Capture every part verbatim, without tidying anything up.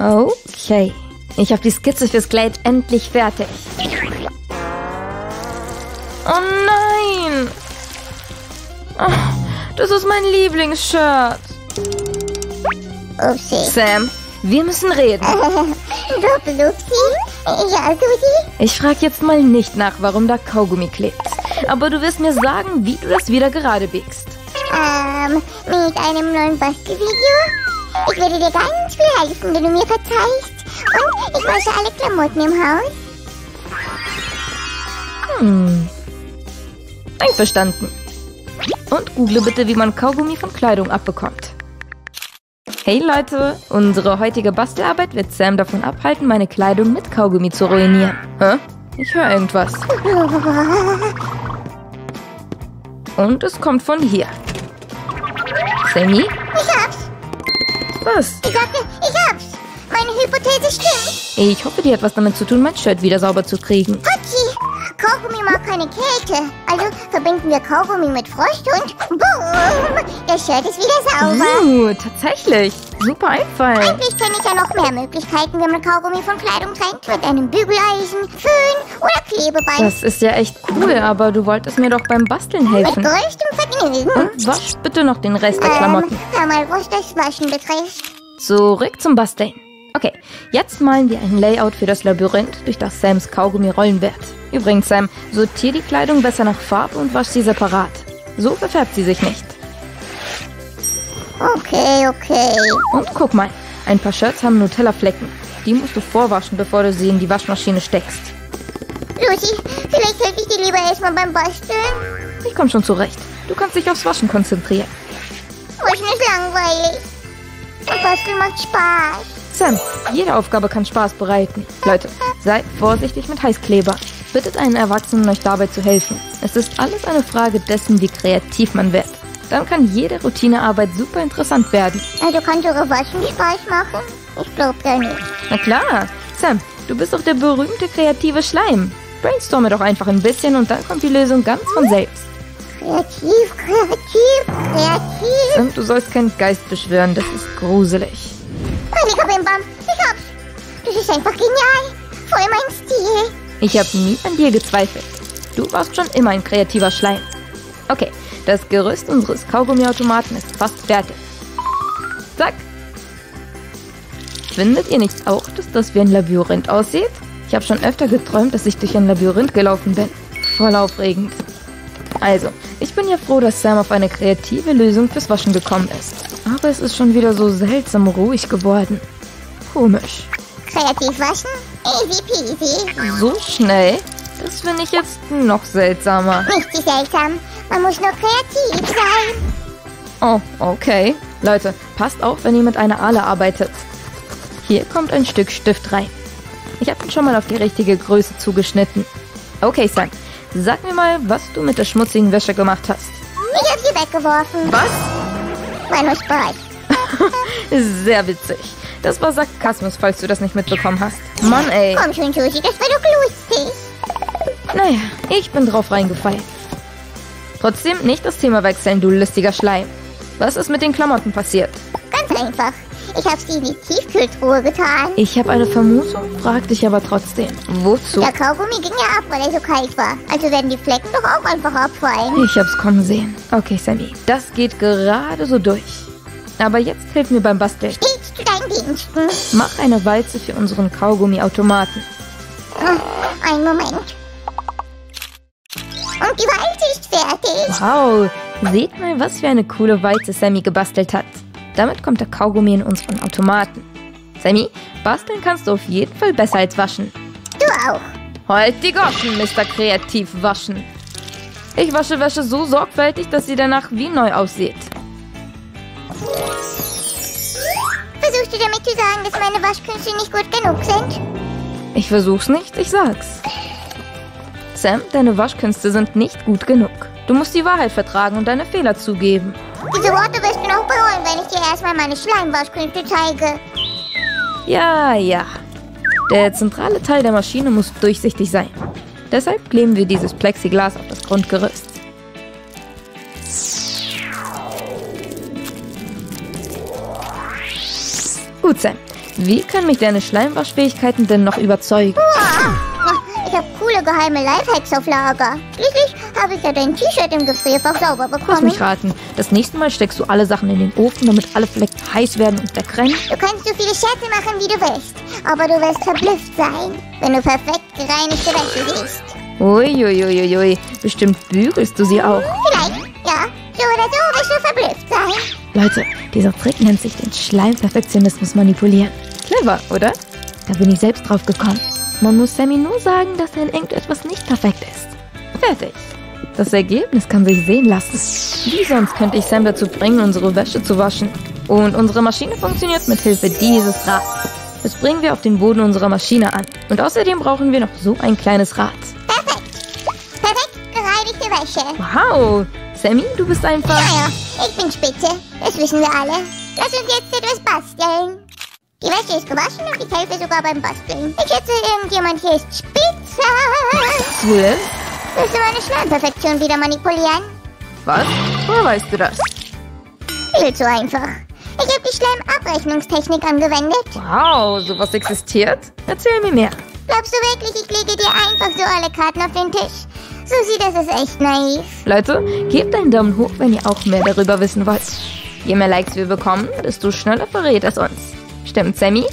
Okay. Ich habe die Skizze fürs Kleid endlich fertig. Oh nein! Oh, das ist mein Lieblingsshirt. Upsi. Sam, wir müssen reden. Upsi. Ja, Susi? Ich frage jetzt mal nicht nach, warum da Kaugummi klebt. Aber du wirst mir sagen, wie du das wieder gerade biegst. Ähm, mit einem neuen Bastelvideo? Ich werde dir ganz viel helfen, wenn du mir verzeihst. Und ich wasche alle Klamotten im Haus. Hm. Einverstanden. Und google bitte, wie man Kaugummi von Kleidung abbekommt. Hey Leute, unsere heutige Bastelarbeit wird Sam davon abhalten, meine Kleidung mit Kaugummi zu ruinieren. Hä? Ich höre irgendwas. Und es kommt von hier. Sammy? Ich hab's. Was? Ich sagte, ich hab's. Meine Hypothese stimmt. Ich hoffe, die hat was damit zu tun, mein Shirt wieder sauber zu kriegen. Hatschi! Kaugummi mag keine Kälte. Also verbinden wir Kaugummi mit Frost und boom! Das Shirt ist wieder sauber. Uh, tatsächlich. Super Einfall. Eigentlich kenne ich ja noch mehr Möglichkeiten, wie man Kaugummi von Kleidung trennt. Mit einem Bügeleisen, Föhn oder Klebeband. Das ist ja echt cool, aber du wolltest mir doch beim Basteln Mit helfen. größtem Vergnügen. Und wasch bitte noch den Rest der Klamotten. Ähm, hör mal, was das Waschen betrifft. Zurück zum Basteln. Okay, jetzt malen wir ein Layout für das Labyrinth, durch das Sams Kaugummi rollen wird. Übrigens, Sam, sortier die Kleidung besser nach Farbe und wasch sie separat. So verfärbt sie sich nicht. Okay, okay. Und guck mal, ein paar Shirts haben Nutella-Flecken. Die musst du vorwaschen, bevor du sie in die Waschmaschine steckst. Lucy, vielleicht helfe ich dir lieber erstmal beim Basteln. Ich komm schon zurecht. Du kannst dich aufs Waschen konzentrieren. Waschen ist langweilig. Und Basteln macht Spaß. Sam, jede Aufgabe kann Spaß bereiten. Leute, seid vorsichtig mit Heißkleber. Bittet einen Erwachsenen, euch dabei zu helfen. Es ist alles eine Frage dessen, wie kreativ man wird. Dann kann jede Routinearbeit super interessant werden. Also kann sogar Waschen Spaß machen? Ich glaub da nicht. Na klar. Sam, du bist doch der berühmte kreative Schleim. Brainstorme doch einfach ein bisschen und dann kommt die Lösung ganz von selbst. Kreativ, kreativ, kreativ. Sam, du sollst keinen Geist beschwören, das ist gruselig. Heiliger Bimbam, ich hab's. Das ist einfach genial. Voll mein Stil. Ich habe nie an dir gezweifelt. Du warst schon immer ein kreativer Schleim. Okay, das Gerüst unseres Kaugummiautomaten ist fast fertig. Zack. Findet ihr nicht auch, dass das wie ein Labyrinth aussieht? Ich habe schon öfter geträumt, dass ich durch ein Labyrinth gelaufen bin. Voll aufregend. Also, ich bin ja froh, dass Sam auf eine kreative Lösung fürs Waschen gekommen ist. Aber es ist schon wieder so seltsam ruhig geworden. Komisch. Kreativ waschen? Easy peasy. So schnell? Das finde ich jetzt noch seltsamer. Nicht so seltsam. Man muss nur kreativ sein. Oh, okay. Leute, passt auf, wenn ihr mit einer Ahle arbeitet. Hier kommt ein Stück Stift rein. Ich habe ihn schon mal auf die richtige Größe zugeschnitten. Okay, Sam, sag mir mal, was du mit der schmutzigen Wäsche gemacht hast. Ich hab sie weggeworfen. Was? War nur Spaß. Sehr witzig. Das war Sarkasmus, falls du das nicht mitbekommen hast. Mann, ey. Komm schon, Susi, das war doch lustig. Naja, ich bin drauf reingefallen. Trotzdem nicht das Thema wechseln, du lustiger Schleim. Was ist mit den Klamotten passiert? Ganz einfach. Ich habe sie in die Tiefkühltruhe getan. Ich habe eine Vermutung, frag dich aber trotzdem. Wozu? Der Kaugummi ging ja ab, weil er so kalt war. Also werden die Flecken doch auch einfach abfallen. Ich hab's kommen sehen. Okay, Sammy, das geht gerade so durch. Aber jetzt hilf mir beim Basteln. Stets zu deinen Diensten. Mach eine Walze für unseren Kaugummi-Automaten. Einen Moment. Und die Walze ist fertig. Wow, seht mal, was für eine coole Walze Sammy gebastelt hat. Damit kommt der Kaugummi in unseren Automaten. Sammy, basteln kannst du auf jeden Fall besser als waschen. Du auch. Halt die Goschen, Mister Kreativ Waschen. Ich wasche Wäsche so sorgfältig, dass sie danach wie neu aussieht. Versuchst du damit zu sagen, dass meine Waschkünste nicht gut genug sind? Ich versuch's nicht, ich sag's. Sam, deine Waschkünste sind nicht gut genug. Du musst die Wahrheit vertragen und deine Fehler zugeben. Diese Worte wirst du noch bereuen, wenn ich dir erstmal meine Schleimwaschkünste zeige. Ja, ja. Der zentrale Teil der Maschine muss durchsichtig sein. Deshalb kleben wir dieses Plexiglas auf das Grundgerüst. Gut, Sam. Wie können mich deine Schleimwaschfähigkeiten denn noch überzeugen? Wow. Ich habe coole geheime Lifehacks auf Lager. Schließlich habe ich ja dein T-Shirt im Gefrierfach sauber bekommen. Lass mich raten. Das nächste Mal steckst du alle Sachen in den Ofen, damit alle Flecken heiß werden und wegrennen? Du kannst so viele Scherze machen, wie du willst. Aber du wirst verblüfft sein, wenn du perfekt gereinigte Wäsche siehst. Uiuiuiui. Bestimmt bügelst du sie auch. Vielleicht, ja. So oder so wirst du verblüfft sein. Leute, dieser Trick nennt sich den Schleimperfektionismus manipulieren. Clever, oder? Da bin ich selbst drauf gekommen. Man muss Sammy nur sagen, dass er in irgendetwas nicht perfekt ist. Fertig. Das Ergebnis kann sich sehen lassen. Wie sonst könnte ich Sam dazu bringen, unsere Wäsche zu waschen? Und unsere Maschine funktioniert mit Hilfe dieses Rads. Das bringen wir auf den Boden unserer Maschine an. Und außerdem brauchen wir noch so ein kleines Rad. Perfekt. Perfekt gereinigte Wäsche. Wow. Sammy, du bist einfach... Ja, ja, ich bin spitze. Das wissen wir alle. Lass uns jetzt etwas basteln. Die Wäsche ist gewaschen und ich helfe sogar beim Basteln. Ich schätze, irgendjemand hier ist spitze. Will? Willst du meine Schleimperfektion wieder manipulieren? Was? Woher weißt du das? Viel zu einfach. Ich habe die Schleimabrechnungstechnik angewendet. Wow, sowas existiert? Erzähl mir mehr. Glaubst du wirklich, ich lege dir einfach so alle Karten auf den Tisch? Susi, das ist echt naiv. Leute, gebt einen Daumen hoch, wenn ihr auch mehr darüber wissen wollt. Je mehr Likes wir bekommen, desto schneller verrät es uns. Stimmt, Sammy?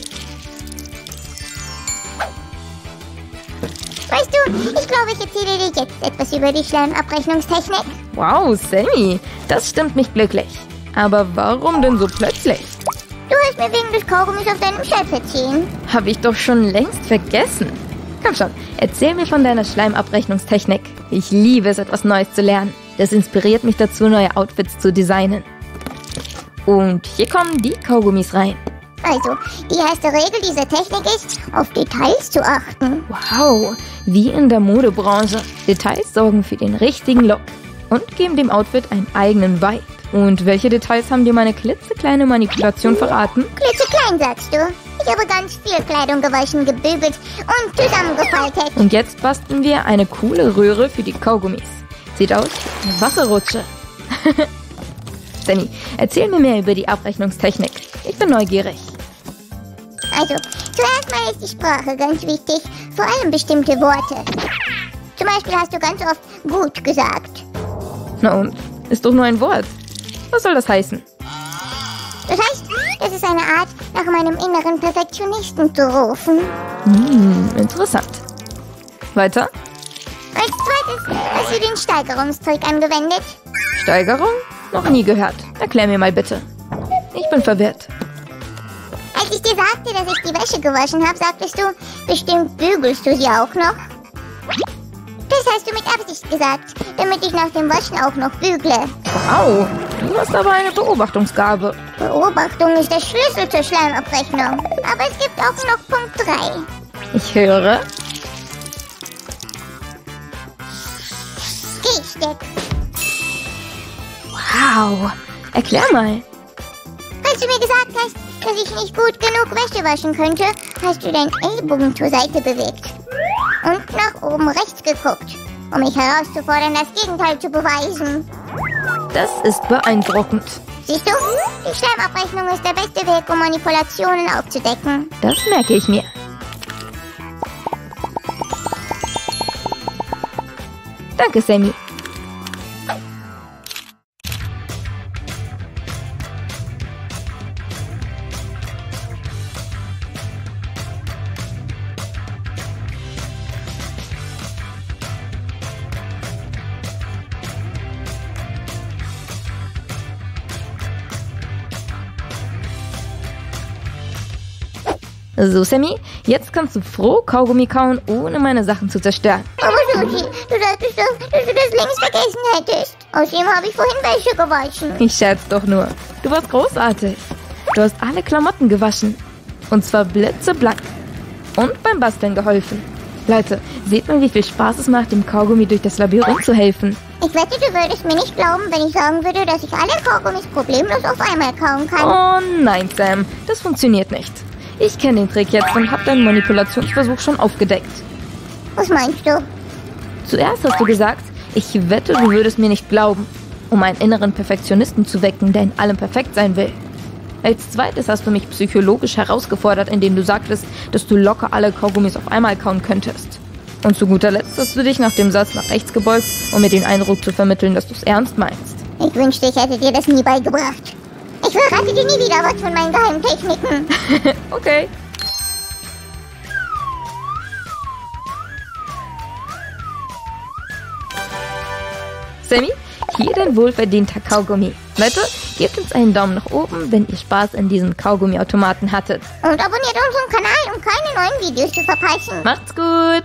Weißt du, ich glaube, ich erzähle dir jetzt etwas über die Schleimabrechnungstechnik. Wow, Sammy, das stimmt mich glücklich. Aber warum denn so plötzlich? Du hast mir wegen des Kaugummis auf deinem Chef erzählen. Hab ich doch schon längst vergessen. Komm schon, erzähl mir von deiner Schleimabrechnungstechnik. Ich liebe es, etwas Neues zu lernen. Das inspiriert mich dazu, neue Outfits zu designen. Und hier kommen die Kaugummis rein. Also, die erste Regel dieser Technik ist, auf Details zu achten. Wow, wie in der Modebranche. Details sorgen für den richtigen Look und geben dem Outfit einen eigenen Vibe. Und welche Details haben dir meine klitzekleine Manipulation verraten? Klitzeklein, sagst du? Ich habe ganz viel Kleidung gewaschen, gebügelt und zusammengefaltet. Und jetzt basteln wir eine coole Röhre für die Kaugummis. Sieht aus wie eine Wasserrutsche. Sammy, erzähl mir mehr über die Abrechnungstechnik. Ich bin neugierig. Also, zuerst mal ist die Sprache ganz wichtig, vor allem bestimmte Worte. Zum Beispiel hast du ganz oft gut gesagt. Na und? Ist doch nur ein Wort. Was soll das heißen? Das heißt, es ist eine Art, nach meinem inneren Perfektionisten zu rufen. Hm, interessant. Weiter? Als zweites hast du den Steigerungstrick angewendet. Steigerung? Noch nie gehört. Erklär mir mal bitte. Ich bin verwirrt. Als ich dir sagte, dass ich die Wäsche gewaschen habe, sagtest du, bestimmt bügelst du sie auch noch. Das hast du mit Absicht gesagt, damit ich nach dem Waschen auch noch bügle. Wow, du hast aber eine Beobachtungsgabe. Beobachtung ist der Schlüssel zur Schleimabrechnung. Aber es gibt auch noch Punkt drei. Ich höre. Gehsteck. Wow, erklär mal. Als du mir gesagt hast, dass ich nicht gut genug Wäsche waschen könnte, hast du deinen Ellbogen zur Seite bewegt. Und nach oben rechts geguckt, um mich herauszufordern, das Gegenteil zu beweisen. Das ist beeindruckend. Siehst du, die Schleimabrechnung ist der beste Weg, um Manipulationen aufzudecken. Das merke ich mir. Danke, Sammy. So, Sammy, jetzt kannst du froh Kaugummi kauen, ohne meine Sachen zu zerstören. Aber Susi, du sagtest doch, dass du das längst vergessen hättest. Außerdem habe ich vorhin Wäsche gewaschen. Ich scherz doch nur. Du warst großartig. Du hast alle Klamotten gewaschen. Und zwar blitzeblank. Und beim Basteln geholfen. Leute, seht mal, wie viel Spaß es macht, dem Kaugummi durch das Labyrinth zu helfen. Ich wette, du würdest mir nicht glauben, wenn ich sagen würde, dass ich alle Kaugummis problemlos auf einmal kauen kann. Oh nein, Sam. Das funktioniert nicht. Ich kenne den Trick jetzt und habe deinen Manipulationsversuch schon aufgedeckt. Was meinst du? Zuerst hast du gesagt, ich wette, du würdest mir nicht glauben, um einen inneren Perfektionisten zu wecken, der in allem perfekt sein will. Als zweites hast du mich psychologisch herausgefordert, indem du sagtest, dass du locker alle Kaugummis auf einmal kauen könntest. Und zu guter Letzt hast du dich nach dem Satz nach rechts gebeugt, um mir den Eindruck zu vermitteln, dass du es ernst meinst. Ich wünschte, ich hätte dir das nie beigebracht. Ich verrate dir nie wieder was von meinen Geheimtechniken. Okay. Sammy, hier dein wohlverdienter Kaugummi. Leute, gebt uns einen Daumen nach oben, wenn ihr Spaß in diesem Kaugummiautomaten hattet. Und abonniert unseren Kanal, um keine neuen Videos zu verpassen. Macht's gut.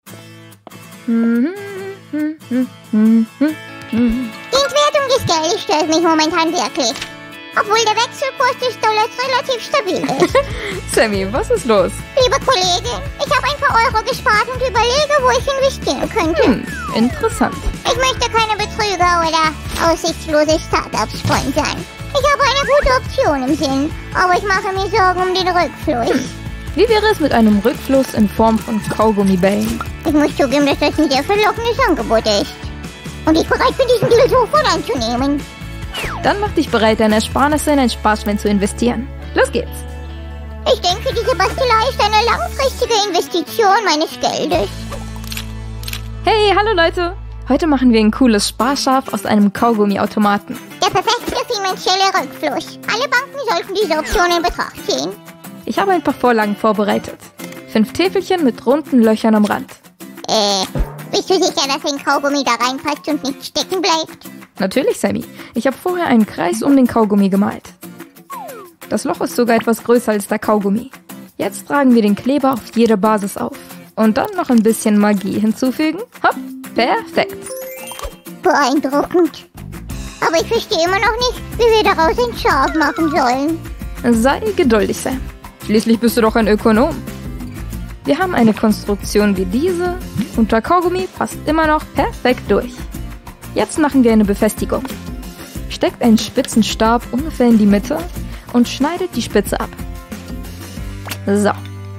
Die Entwertung des Geldes stört mich momentan wirklich. Obwohl der Wechselkurs des Dollars relativ stabil ist. Sammy, was ist los? Liebe Kollegin, ich habe ein paar Euro gespart und überlege, wo ich investieren könnte. Hm, interessant. Ich möchte keine Betrüger oder aussichtslose Startups sponsern. Ich habe eine gute Option im Sinn, aber ich mache mir Sorgen um den Rückfluss. Wie wäre es mit einem Rückfluss in Form von Kaugummibällen? Ich muss zugeben, dass das ein sehr verlockendes Angebot ist. Und ich bereit bin, diesen Deal sofort anzunehmen. Dann mach dich bereit, deine Ersparnisse in ein Sparschwein zu investieren. Los geht's! Ich denke, diese Bastelei ist eine langfristige Investition meines Geldes. Hey, hallo Leute! Heute machen wir ein cooles Sparschaf aus einem Kaugummiautomaten. Der perfekte finanzielle Rückfluss. Alle Banken sollten diese Option in Betracht ziehen. Ich habe ein paar Vorlagen vorbereitet. Fünf Täfelchen mit runden Löchern am Rand. Äh, bist du sicher, dass ein Kaugummi da reinpasst und nicht stecken bleibt? Natürlich, Sammy. Ich habe vorher einen Kreis um den Kaugummi gemalt. Das Loch ist sogar etwas größer als der Kaugummi. Jetzt tragen wir den Kleber auf jede Basis auf. Und dann noch ein bisschen Magie hinzufügen. Hopp, perfekt. Beeindruckend. Aber ich verstehe immer noch nicht, wie wir daraus ein Schaf machen sollen. Sei geduldig, Sam. Schließlich bist du doch ein Ökonom. Wir haben eine Konstruktion wie diese und der Kaugummi passt immer noch perfekt durch. Jetzt machen wir eine Befestigung. Steckt einen spitzen Stab ungefähr in die Mitte und schneidet die Spitze ab. So.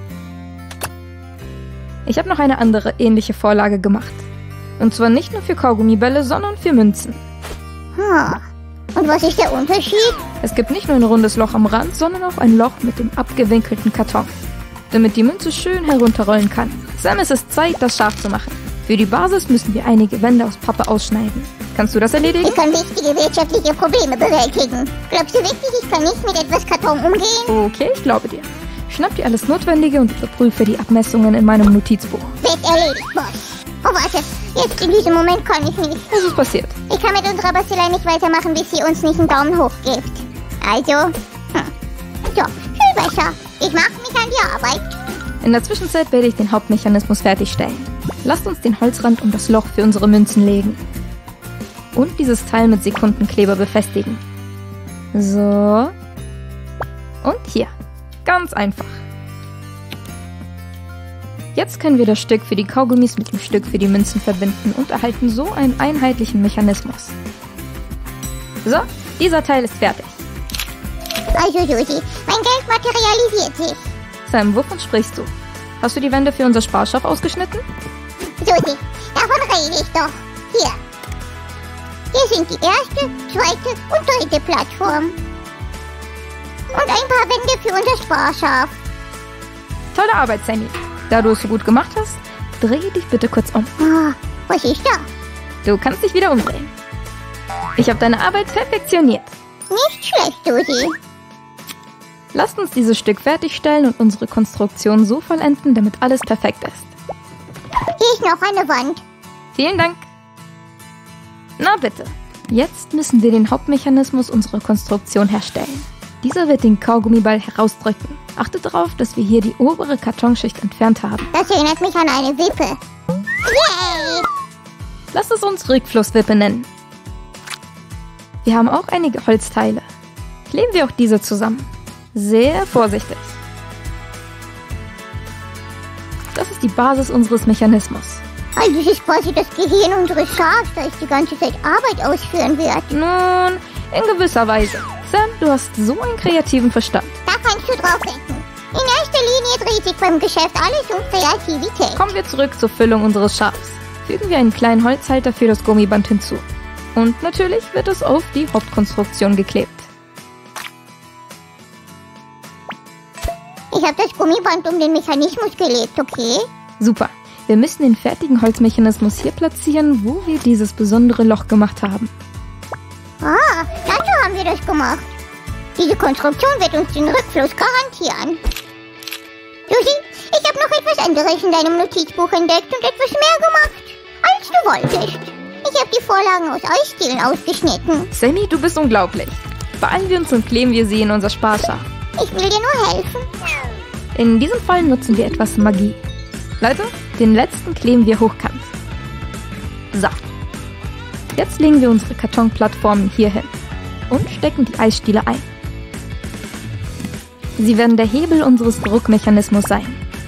Ich habe noch eine andere ähnliche Vorlage gemacht. Und zwar nicht nur für Kaugummibälle, sondern für Münzen. Hm. Und was ist der Unterschied? Es gibt nicht nur ein rundes Loch am Rand, sondern auch ein Loch mit dem abgewinkelten Karton, damit die Münze schön herunterrollen kann. Sam, es ist Zeit, das scharf zu machen. Für die Basis müssen wir einige Wände aus Pappe ausschneiden. Kannst du das erledigen? Ich kann wichtige wirtschaftliche Probleme bewältigen. Glaubst du wirklich, ich kann nicht mit etwas Karton umgehen? Okay, ich glaube dir. Schnapp dir alles Notwendige und überprüfe die Abmessungen in meinem Notizbuch. Wird erledigt, Boss. Oh, warte. Jetzt in diesem Moment kann ich nicht. Was ist passiert? Ich kann mit unserer Bastelei nicht weitermachen, bis sie uns nicht einen Daumen hoch gibt. Also, hm. So, viel besser. Ich mache mich an die Arbeit. In der Zwischenzeit werde ich den Hauptmechanismus fertigstellen. Lasst uns den Holzrand um das Loch für unsere Münzen legen. Und dieses Teil mit Sekundenkleber befestigen. So. Und hier. Ganz einfach. Jetzt können wir das Stück für die Kaugummis mit dem Stück für die Münzen verbinden und erhalten so einen einheitlichen Mechanismus. So, dieser Teil ist fertig. Also, Susi, mein Geld materialisiert sich. Sam, wovon sprichst du? Hast du die Wände für unser Sparschaf ausgeschnitten? Susi, davon rede ich doch. Hier. Hier sind die erste, zweite und dritte Plattform. Und ein paar Wände für unser Sparschaf. Tolle Arbeit, Sammy. Da du es so gut gemacht hast, dreh dich bitte kurz um. Oh, was ist da? Du kannst dich wieder umdrehen. Ich habe deine Arbeit perfektioniert. Nicht schlecht, Susi. Lasst uns dieses Stück fertigstellen und unsere Konstruktion so vollenden, damit alles perfekt ist. Hier ist noch eine Wand. Vielen Dank. Na bitte. Jetzt müssen wir den Hauptmechanismus unserer Konstruktion herstellen. Dieser wird den Kaugummiball herausdrücken. Achtet darauf, dass wir hier die obere Kartonschicht entfernt haben. Das erinnert mich an eine Wippe. Yay! Lasst es uns Rückflusswippe nennen. Wir haben auch einige Holzteile. Kleben wir auch diese zusammen. Sehr vorsichtig. Das ist die Basis unseres Mechanismus. Also das ist quasi das Gehirn unseres Schafs, das die ganze Zeit Arbeit ausführen wird. Nun, in gewisser Weise. Sam, du hast so einen kreativen Verstand. Da kannst du drauf denken. In erster Linie dreht sich beim Geschäft alles um Kreativität. Kommen wir zurück zur Füllung unseres Schafs. Fügen wir einen kleinen Holzhalter für das Gummiband hinzu. Und natürlich wird es auf die Hauptkonstruktion geklebt. habe das Gummiband um den Mechanismus gelegt, okay? Super. Wir müssen den fertigen Holzmechanismus hier platzieren, wo wir dieses besondere Loch gemacht haben. Ah, dazu haben wir das gemacht. Diese Konstruktion wird uns den Rückfluss garantieren. Susi, ich habe noch etwas anderes in deinem Notizbuch entdeckt und etwas mehr gemacht, als du wolltest. Ich habe die Vorlagen aus Eisdielen ausgeschnitten. Sammy, du bist unglaublich. Beeilen wir uns und kleben wir sie in unser Sparschach. Ich will dir nur helfen. In diesem Fall nutzen wir etwas Magie. Leute, den letzten kleben wir hochkant. So. Jetzt legen wir unsere Kartonplattformen hier hin und stecken die Eisstiele ein. Sie werden der Hebel unseres Druckmechanismus sein.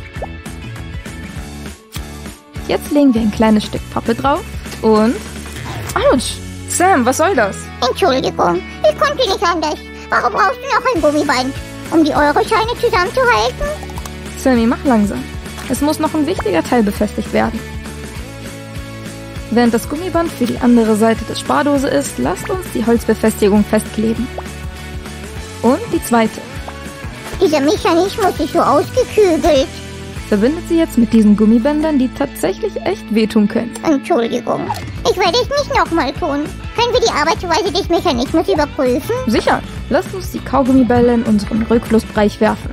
Jetzt legen wir ein kleines Stück Pappe drauf und... Autsch! Sam, was soll das? Entschuldigung, ich konnte nicht anders. Warum brauchst du noch ein Gummiband? Um die Euroscheine zusammenzuhalten? Sammy, mach langsam. Es muss noch ein wichtiger Teil befestigt werden. Während das Gummiband für die andere Seite der Spardose ist, lasst uns die Holzbefestigung festkleben. Und die zweite. Dieser Mechanismus ist so ausgekügelt. Verbindet sie jetzt mit diesen Gummibändern, die tatsächlich echt wehtun können. Entschuldigung, ich werde es nicht nochmal tun. Können wir die Arbeitsweise des Mechanismus überprüfen? Sicher. Lasst uns die Kaugummibälle in unseren Rückflussbereich werfen.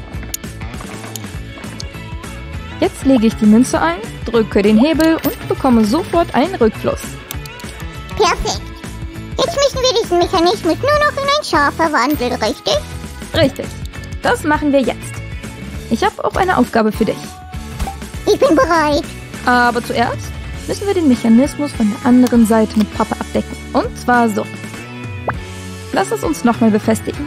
Jetzt lege ich die Münze ein, drücke den Hebel und bekomme sofort einen Rückfluss. Perfekt. Jetzt müssen wir diesen Mechanismus nur noch in ein Schaf verwandeln, richtig? Richtig. Das machen wir jetzt. Ich habe auch eine Aufgabe für dich. Ich bin bereit. Aber zuerst müssen wir den Mechanismus von der anderen Seite mit Pappe abdecken. Und zwar so. Lass es uns nochmal befestigen.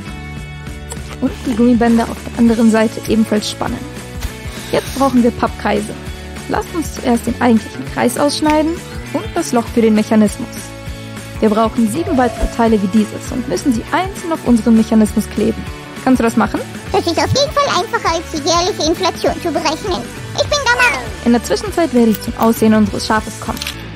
Und die Gummibänder auf der anderen Seite ebenfalls spannen. Jetzt brauchen wir Pappkreise. Lasst uns zuerst den eigentlichen Kreis ausschneiden und das Loch für den Mechanismus. Wir brauchen sieben weitere Teile wie dieses und müssen sie einzeln auf unseren Mechanismus kleben. Kannst du das machen? Das ist auf jeden Fall einfacher als die jährliche Inflation zu berechnen. Ich bin dabei. In der Zwischenzeit werde ich zum Aussehen unseres Schafes kommen.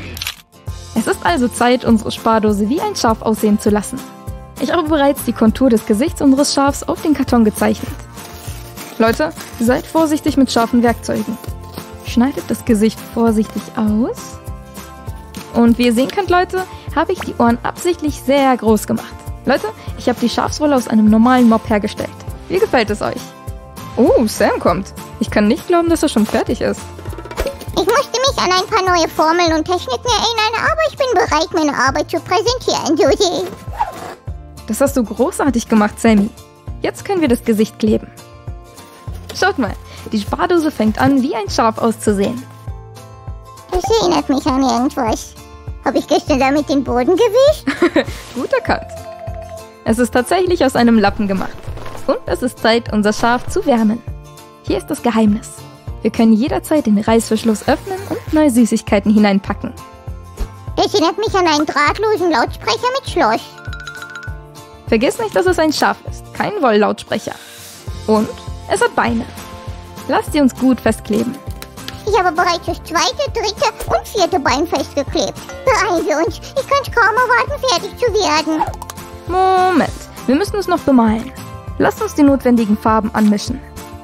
Es ist also Zeit, unsere Spardose wie ein Schaf aussehen zu lassen. Ich habe bereits die Kontur des Gesichts unseres Schafs auf den Karton gezeichnet. Leute, seid vorsichtig mit scharfen Werkzeugen. Schneidet das Gesicht vorsichtig aus. Und wie ihr sehen könnt, Leute, habe ich die Ohren absichtlich sehr groß gemacht. Leute, ich habe die Schafswolle aus einem normalen Mob hergestellt. Wie gefällt es euch? Oh, Sam kommt. Ich kann nicht glauben, dass er schon fertig ist. Ich musste mich an ein paar neue Formeln und Techniken erinnern, aber ich bin bereit, meine Arbeit zu präsentieren, Susi. Das hast du großartig gemacht, Sammy. Jetzt können wir das Gesicht kleben. Schaut mal, die Spardose fängt an, wie ein Schaf auszusehen. Das erinnert mich an irgendwas. Habe ich gestern damit den Boden gewischt? Gut erkannt. Es ist tatsächlich aus einem Lappen gemacht. Und es ist Zeit, unser Schaf zu wärmen. Hier ist das Geheimnis. Wir können jederzeit den Reißverschluss öffnen und neue Süßigkeiten hineinpacken. Das erinnert mich an einen drahtlosen Lautsprecher mit Schloss. Vergiss nicht, dass es ein Schaf ist, kein Wolllautsprecher. Und es hat Beine. Lasst sie uns gut festkleben. Ich habe bereits das zweite, dritte und vierte Bein festgeklebt. Beeilen wir uns. Ich kann kaum erwarten, fertig zu werden. Moment, wir müssen es noch bemalen. Lasst uns die notwendigen Farben anmischen.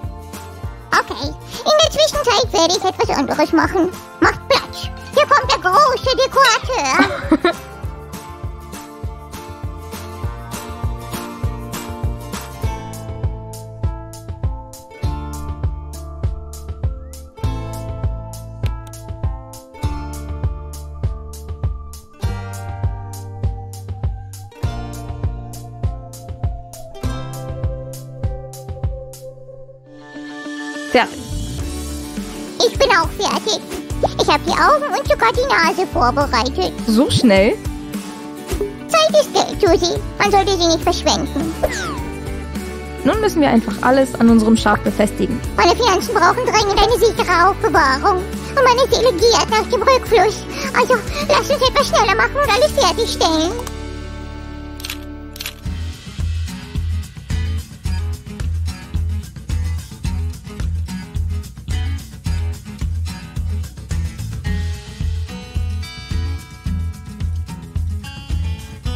Okay, in der Zwischenzeit werde ich etwas anderes machen. Macht Platz. Hier kommt der große Dekorateur. Fertig. Ich bin auch fertig. Ich habe die Augen und sogar die Nase vorbereitet. So schnell? Zeit ist Geld, Susi. Man sollte sie nicht verschwenden. Nun müssen wir einfach alles an unserem Schaf befestigen. Meine Finanzen brauchen dringend eine sichere Aufbewahrung. Und meine Seele giert nach dem Rückfluss. Also, lass uns etwas schneller machen und alles fertigstellen.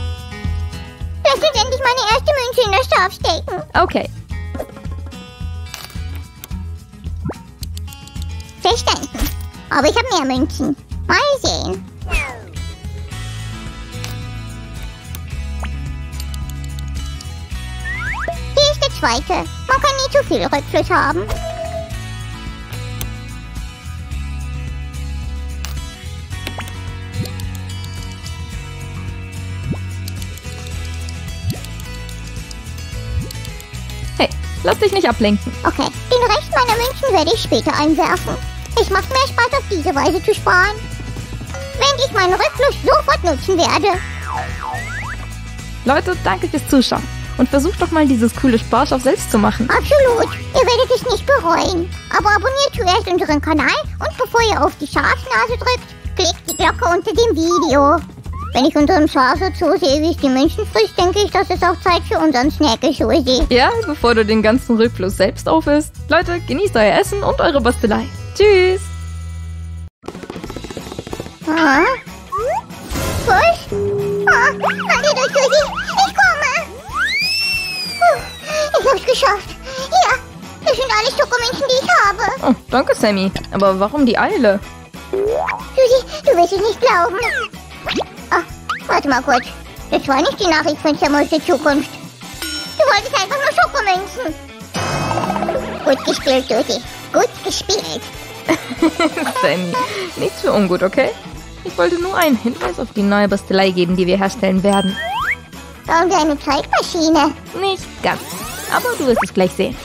Lass uns endlich meine erste Münze in das Schaf stecken. Okay. Aber ich habe mehr Münzen. Mal sehen. Hier ist der zweite. Man kann nie zu viel Rückfluss haben. Hey, lass dich nicht ablenken. Okay, den Rest meiner Münzen werde ich später einwerfen. Es macht mehr Spaß, auf diese Weise zu sparen. Wenn ich meinen Rückfluss sofort nutzen werde. Leute, danke fürs Zuschauen. Und versucht doch mal dieses coole Sparschaf selbst zu machen. Absolut. Ihr werdet es nicht bereuen. Aber abonniert zuerst unseren Kanal und bevor ihr auf die Schafsnase drückt, klickt die Glocke unter dem Video. Wenn ich unserem Schaf so zusehe, wie es die Münzen frisst, denke ich, dass es auch Zeit für unseren Snack ist, Susi. Ja, bevor du den ganzen Rückfluss selbst aufisst. Leute, genießt euer Essen und eure Bastelei. Tschüss. Ah? Was? Ah, warte durch, Susi. Ich komme. Puh, ich hab's geschafft. Ja, das sind alles Schokomünzen, die ich habe. Oh, danke, Sammy. Aber warum die Eile? Susi, du wirst es nicht glauben. Ah, warte mal kurz. Das war nicht die Nachricht von Sam aus der Zukunft. Du wolltest einfach nur Schokomünzen. Gut gespielt, Susi. Gut gespielt. Sammy, nichts für ungut, okay? Ich wollte nur einen Hinweis auf die neue Bastelei geben, die wir herstellen werden. Bauen wir eine Zeitmaschine? Nicht ganz, aber du wirst es gleich sehen.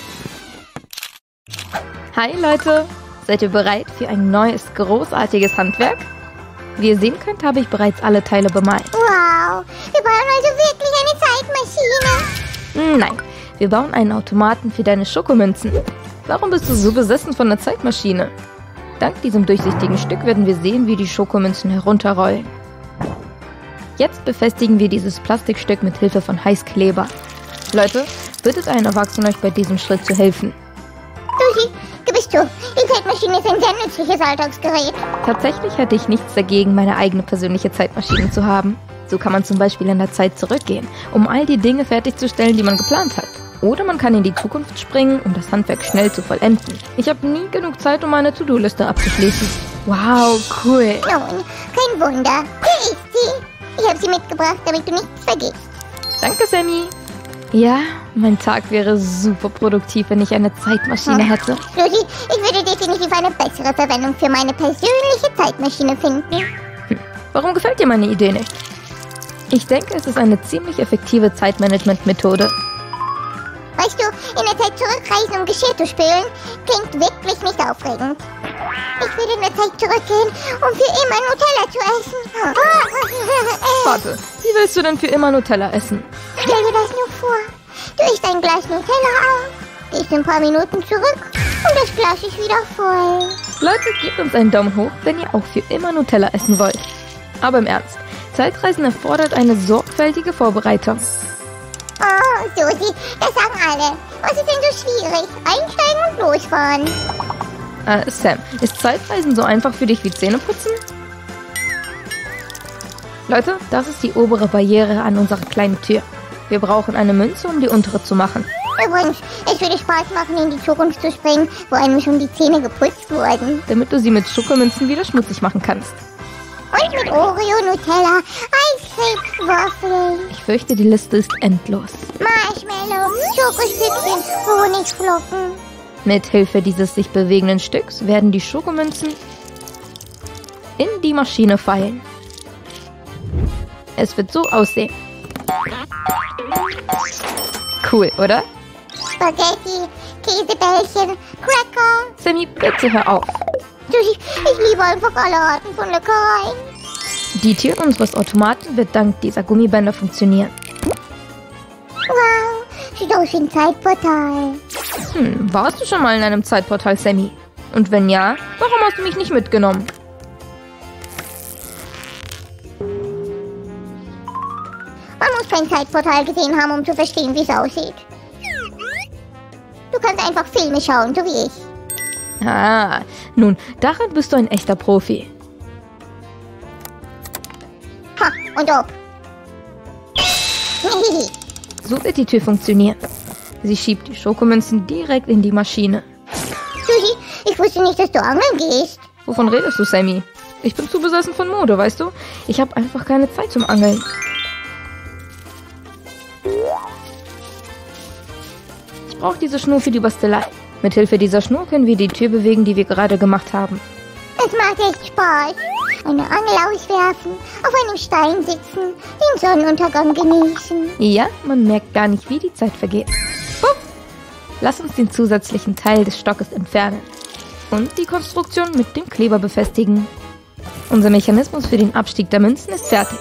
Hi Leute, seid ihr bereit für ein neues, großartiges Handwerk? Wie ihr sehen könnt, habe ich bereits alle Teile bemalt. Wow, wir bauen also wirklich eine Zeitmaschine. Nein, wir bauen einen Automaten für deine Schokomünzen. Warum bist du so besessen von der Zeitmaschine? Dank diesem durchsichtigen Stück werden wir sehen, wie die Schokomünzen herunterrollen. Jetzt befestigen wir dieses Plastikstück mit Hilfe von Heißkleber. Leute, bittet einen Erwachsenen, euch bei diesem Schritt zu helfen. Susi, du bist du. Die Zeitmaschine ist ein sehr nützliches Alltagsgerät. Tatsächlich hätte ich nichts dagegen, meine eigene persönliche Zeitmaschine zu haben. So kann man zum Beispiel in der Zeit zurückgehen, um all die Dinge fertigzustellen, die man geplant hat. Oder man kann in die Zukunft springen, um das Handwerk schnell zu vollenden. Ich habe nie genug Zeit, um meine To-Do-Liste abzuschließen. Wow, cool. Nun, kein Wunder. Hier ist sie. Ich habe sie mitgebracht, damit du nichts vergisst. Danke, Sammy. Ja, mein Tag wäre super produktiv, wenn ich eine Zeitmaschine hätte. Susi, ich würde definitiv eine bessere Verwendung für meine persönliche Zeitmaschine finden. Hm. Warum gefällt dir meine Idee nicht? Ich denke, es ist eine ziemlich effektive Zeitmanagement-Methode. Weißt du, in der Zeit zurückreisen, um Geschirr zu spülen, klingt wirklich nicht aufregend. Ich würde in der Zeit zurückgehen, um für immer Nutella zu essen. Warte, wie willst du denn für immer Nutella essen? Stell dir das nur vor. Du isst ein Glas Nutella auf, gehst ein paar Minuten zurück und das Glas ist wieder voll. Leute, gebt uns einen Daumen hoch, wenn ihr auch für immer Nutella essen wollt. Aber im Ernst, Zeitreisen erfordert eine sorgfältige Vorbereitung. Oh, Susi, das sagen alle. Was ist denn so schwierig? Einsteigen und losfahren. Äh, Sam, ist Zeitreisen so einfach für dich wie Zähneputzen? Leute, das ist die obere Barriere an unserer kleinen Tür. Wir brauchen eine Münze, um die untere zu machen. Übrigens, es würde Spaß machen, in die Zukunft zu springen, wo einem schon die Zähne geputzt wurden. Damit du sie mit Schokomünzen wieder schmutzig machen kannst. Und mit Oreo, Nutella, Eiscreme, Waffeln. Ich fürchte, die Liste ist endlos. Marshmallow, Schokostückchen, Honigflocken. Mit Hilfe dieses sich bewegenden Stücks werden die Schokomünzen in die Maschine fallen. Es wird so aussehen. Cool, oder? Spaghetti, Käsebällchen, Cracker. Sammy, bitte hör auf. Susi, ich liebe einfach alle Arten von Leckereien. Die Tür unseres Automaten wird dank dieser Gummibänder funktionieren. Wow, sieht aus wie ein Zeitportal. Hm, warst du schon mal in einem Zeitportal, Sammy? Und wenn ja, warum hast du mich nicht mitgenommen? Man muss kein Zeitportal gesehen haben, um zu verstehen, wie es aussieht. Du kannst einfach Filme schauen, so wie ich. Ah, nun, darin bist du ein echter Profi. Ha, und ob. So wird die Tür funktionieren. Sie schiebt die Schokomünzen direkt in die Maschine. Susi, ich wusste nicht, dass du angeln gehst. Wovon redest du, Sammy? Ich bin zu besessen von Mode, weißt du? Ich habe einfach keine Zeit zum Angeln. Ich brauche diese Schnur für die Bastelei. Mithilfe dieser Schnur können wir die Tür bewegen, die wir gerade gemacht haben. Es macht echt Spaß. Eine Angel auswerfen, auf einem Stein sitzen, den Sonnenuntergang genießen. Ja, man merkt gar nicht, wie die Zeit vergeht. Puff. Lass uns den zusätzlichen Teil des Stockes entfernen und die Konstruktion mit dem Kleber befestigen. Unser Mechanismus für den Abstieg der Münzen ist fertig.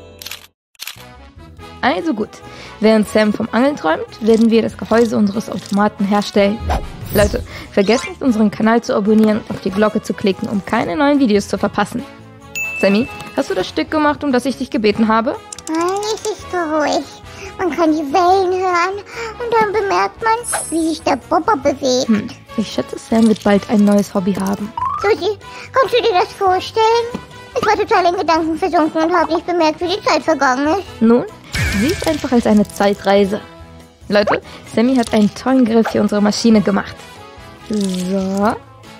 Also gut, während Sam vom Angeln träumt, werden wir das Gehäuse unseres Automaten herstellen. Leute, vergesst nicht, unseren Kanal zu abonnieren und auf die Glocke zu klicken, um keine neuen Videos zu verpassen. Sammy, hast du das Stück gemacht, um das ich dich gebeten habe? Alles ist ruhig. Man kann die Wellen hören und dann bemerkt man, wie sich der Bobber bewegt. Hm, ich schätze, Sam wird bald ein neues Hobby haben. Susi, kannst du dir das vorstellen? Ich war total in Gedanken versunken und habe nicht bemerkt, wie die Zeit vergangen ist. Nun, sieh es einfach als eine Zeitreise. Leute, Sammy hat einen tollen Griff für unsere Maschine gemacht. So.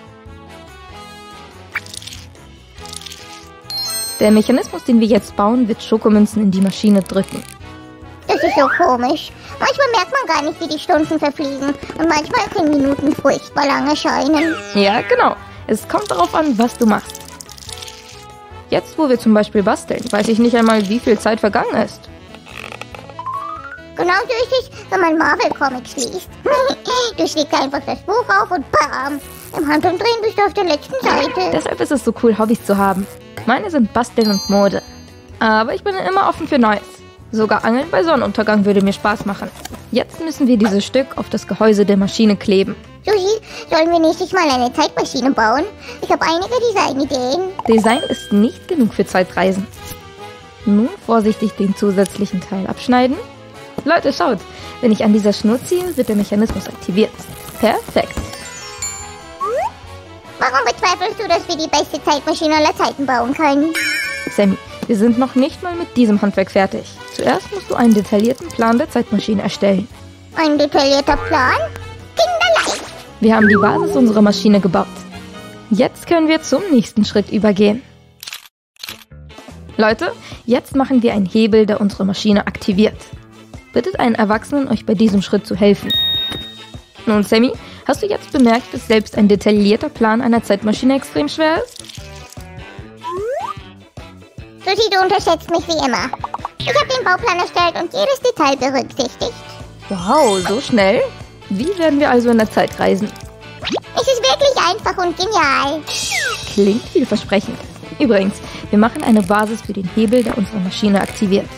Der Mechanismus, den wir jetzt bauen, wird Schokomünzen in die Maschine drücken. Das ist so komisch. Manchmal merkt man gar nicht, wie die Stunden verfliegen. Und manchmal können Minuten furchtbar lang erscheinen. Ja, genau. Es kommt darauf an, was du machst. Jetzt, wo wir zum Beispiel basteln, weiß ich nicht einmal, wie viel Zeit vergangen ist. Genauso ist es, wenn man Marvel-Comics liest. Du schlägst einfach das Buch auf und bam! Im Handumdrehen bist du auf der letzten Seite. Deshalb ist es so cool, Hobbys zu haben. Meine sind Basteln und Mode. Aber ich bin immer offen für Neues. Sogar Angeln bei Sonnenuntergang würde mir Spaß machen. Jetzt müssen wir dieses Stück auf das Gehäuse der Maschine kleben. Susi, sollen wir nächstes Mal eine Zeitmaschine bauen? Ich habe einige Designideen. Design ist nicht genug für Zeitreisen. Nun vorsichtig den zusätzlichen Teil abschneiden. Leute, schaut, wenn ich an dieser Schnur ziehe, wird der Mechanismus aktiviert. Perfekt. Warum bezweifelst du, dass wir die beste Zeitmaschine aller Zeiten bauen können? Sammy, wir sind noch nicht mal mit diesem Handwerk fertig. Zuerst musst du einen detaillierten Plan der Zeitmaschine erstellen. Ein detaillierter Plan? Kinderleicht. Wir haben die Basis unserer Maschine gebaut. Jetzt können wir zum nächsten Schritt übergehen. Leute, jetzt machen wir einen Hebel, der unsere Maschine aktiviert. Bittet einen Erwachsenen, euch bei diesem Schritt zu helfen. Nun, Sammy, hast du jetzt bemerkt, dass selbst ein detaillierter Plan einer Zeitmaschine extrem schwer ist? Susi, du unterschätzt mich wie immer. Ich habe den Bauplan erstellt und jedes Detail berücksichtigt. Wow, so schnell? Wie werden wir also in der Zeit reisen? Es ist wirklich einfach und genial. Klingt vielversprechend. Übrigens, wir machen eine Basis für den Hebel, der unsere Maschine aktiviert.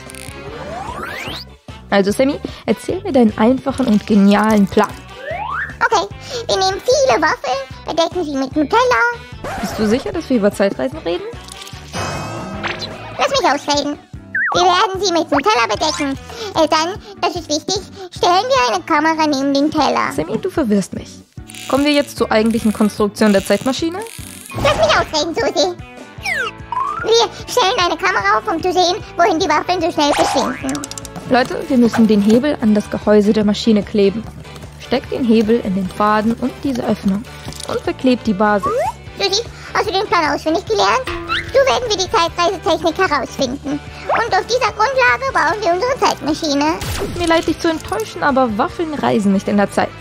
Also Sammy, erzähl mir deinen einfachen und genialen Plan. Okay, wir nehmen viele Waffeln, bedecken sie mit Nutella. Bist du sicher, dass wir über Zeitreisen reden? Lass mich ausreden. Wir werden sie mit Nutella bedecken. Äh, dann, das ist wichtig, stellen wir eine Kamera neben den Teller. Sammy, du verwirrst mich. Kommen wir jetzt zur eigentlichen Konstruktion der Zeitmaschine? Lass mich ausreden, Susi. Wir stellen eine Kamera auf, um zu sehen, wohin die Waffeln so schnell verschwinden. Leute, wir müssen den Hebel an das Gehäuse der Maschine kleben. Steckt den Hebel in den Faden und diese Öffnung und verklebt die Basis. Susi, hast du den Plan auswendig gelernt? So werden wir die Zeitreisetechnik herausfinden. Und auf dieser Grundlage bauen wir unsere Zeitmaschine. Tut mir leid, dich zu enttäuschen, aber Waffeln reisen nicht in der Zeit.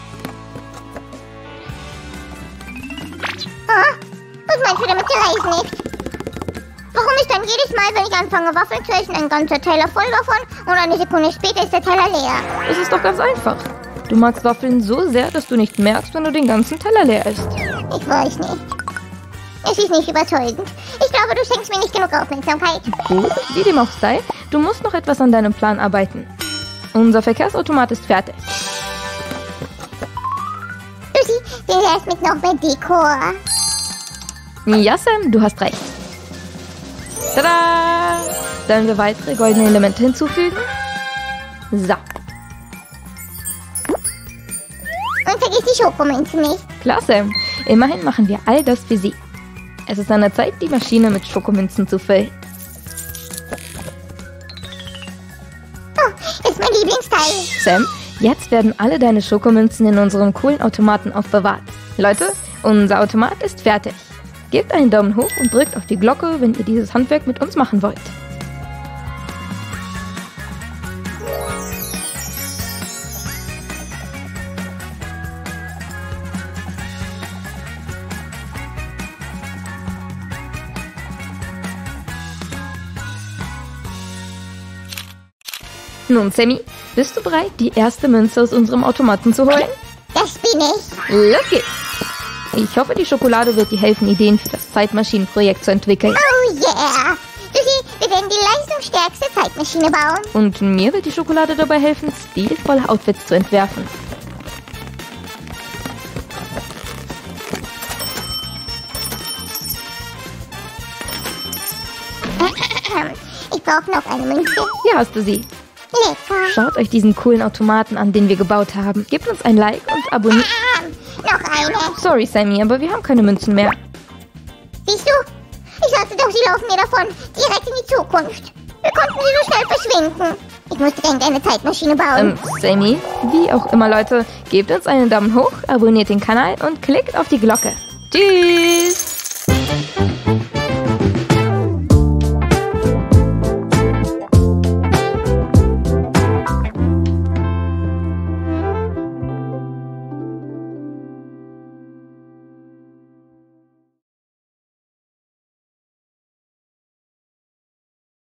Ah, was meinst du damit, sie reisen nicht? Warum ist dann jedes Mal, wenn ich anfange, Waffeln zu essen, ein ganzer Teller voll davon und eine Sekunde später ist der Teller leer? Es ist doch ganz einfach. Du magst Waffeln so sehr, dass du nicht merkst, wenn du den ganzen Teller leer isst. Ich weiß nicht. Es ist nicht überzeugend. Ich glaube, du schenkst mir nicht genug Aufmerksamkeit. Gut, wie dem auch sei, du musst noch etwas an deinem Plan arbeiten. Unser Verkehrsautomat ist fertig. Susi, wie wär's mit noch mehr Dekor? Ja, Sam, du hast recht. Tada! Sollen wir weitere goldene Elemente hinzufügen? So. Und vergiss die Schokomünzen nicht. Klar, Sam. Immerhin machen wir all das für sie. Es ist an der Zeit, die Maschine mit Schokomünzen zu füllen. Oh, das ist mein Lieblingsteil. Sam, jetzt werden alle deine Schokomünzen in unserem coolen Automaten aufbewahrt. Leute, unser Automat ist fertig. Gebt einen Daumen hoch und drückt auf die Glocke, wenn ihr dieses Handwerk mit uns machen wollt. Nun, Sammy, bist du bereit, die erste Münze aus unserem Automaten zu holen? Das bin ich. Los geht's! Ich hoffe, die Schokolade wird dir helfen, Ideen für das Zeitmaschinenprojekt zu entwickeln. Oh yeah! Susi, wir werden die leistungsstärkste Zeitmaschine bauen. Und mir wird die Schokolade dabei helfen, stilvolle Outfits zu entwerfen. Ich brauche noch eine Münze. Hier hast du sie. Lecker. Schaut euch diesen coolen Automaten an, den wir gebaut haben. Gebt uns ein Like und abonniert. Ah, noch eine. Sorry, Sammy, aber wir haben keine Münzen mehr. Siehst du? Ich sagte doch, sie laufen mir davon. Direkt in die Zukunft. Wir konnten sie so schnell verschwinden. Ich muss dringend eine Zeitmaschine bauen. Ähm, Sammy, wie auch immer, Leute, gebt uns einen Daumen hoch, abonniert den Kanal und klickt auf die Glocke. Tschüss!